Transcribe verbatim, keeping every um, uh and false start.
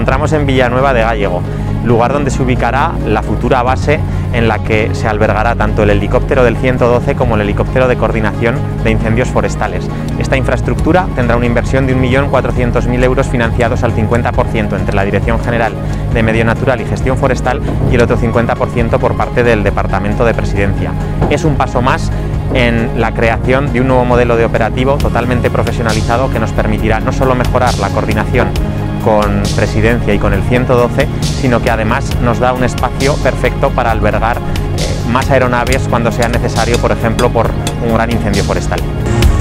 encontramos en Villanueva de Gállego, lugar donde se ubicará la futura base en la que se albergará tanto el helicóptero del ciento doce como el helicóptero de coordinación de incendios forestales. Esta infraestructura tendrá una inversión de un millón cuatrocientos mil euros financiados al cincuenta por ciento entre la Dirección General de Medio Natural y Gestión Forestal y el otro cincuenta por ciento por parte del Departamento de Presidencia. Es un paso más en la creación de un nuevo modelo de operativo totalmente profesionalizado que nos permitirá no solo mejorar la coordinación con Presidencia y con el ciento doce, sino que además nos da un espacio perfecto para albergar eh, más aeronaves cuando sea necesario, por ejemplo, por un gran incendio forestal.